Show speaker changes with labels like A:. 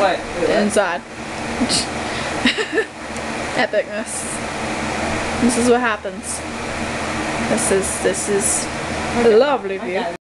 A: What?
B: inside. Epicness. This is what happens. This is a lovely view.